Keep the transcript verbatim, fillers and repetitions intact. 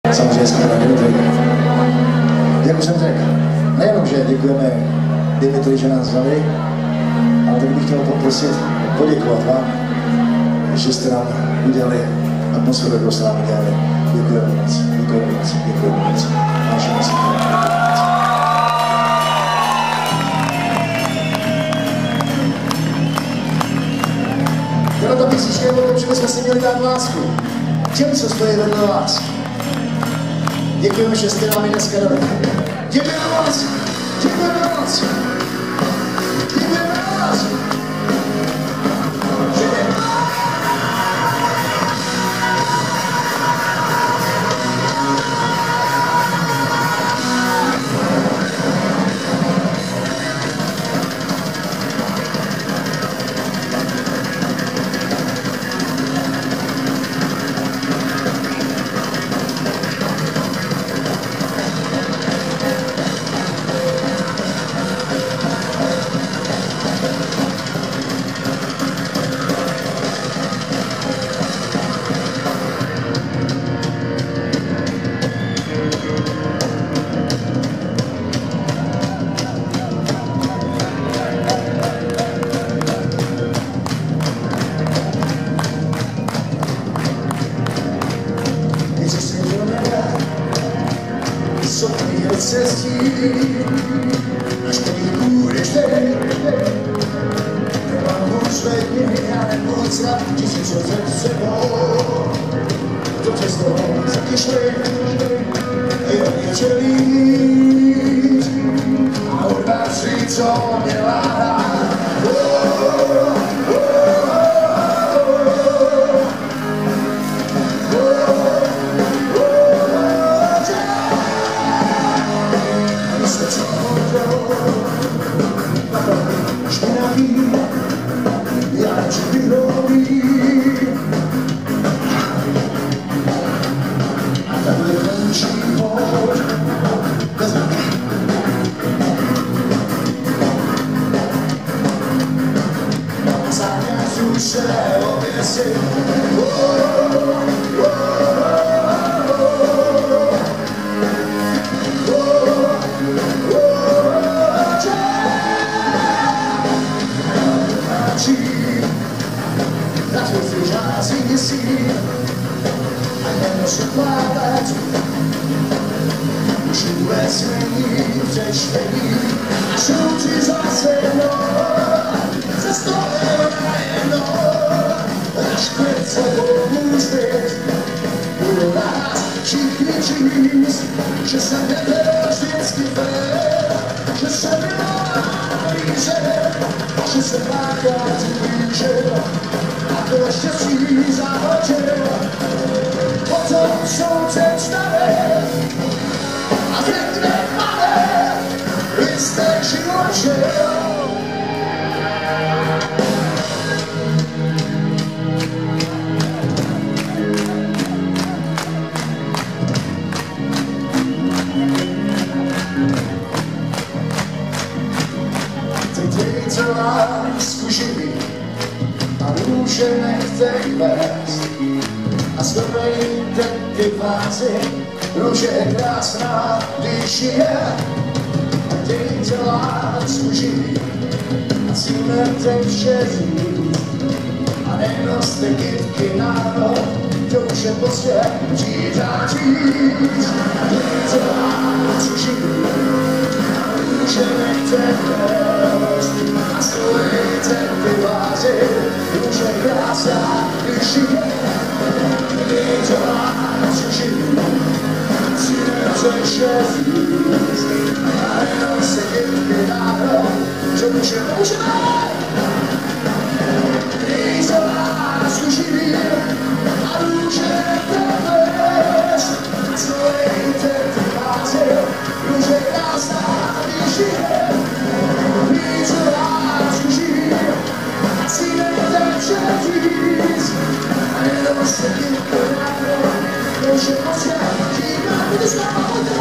Samozřejmě skvělé minuty. Jak už jsem řekl, nejenom, že děkujeme Dimitri, že nás vzali, ale tak bych chtěl poprosit, poděkovat vám, že jste nám udělali atmosféru, kterou jste nám udělali. Děkujeme moc, děkujeme moc, děkujeme moc. Vážně moc. Tato písnička je o tom, že bychom si měli dát lásku těm, co stojí vedle vás. Děkujeme, že jste nám ji dneska dali. Děkujeme moc, děkujeme moc. Děkujeme moc. Cestí, až který budeš teď, nemám posledně, já nemoc snad tisíce před sebou. To přes toho zakyšli, jen mě čelíš a odváží, co mě láhá. Že se nebyl vždycky fér, že se měla blíže, že se dvakrát blížil a to štěstí zahodil. Potom jsou představy a řekne malé, jste život žil. Lásku živí a růže nechtej vést a zrovejte ty vázy, růže je krásná, když je. Dejte lásku živí a cílete vše říct a nenoste kytky na noh, to už je pozdě přijít a říct. Dejte lásku živí a růže nechtej vést a stojte ty vázy, už je krásná, když je. Dejte lásku živí, cílete vše říct a jenom se kytky na noh, že už je možné. Dejte lásku živí a růže nechtej vést a stojte ty vázy, už je krásná, když je. Don't you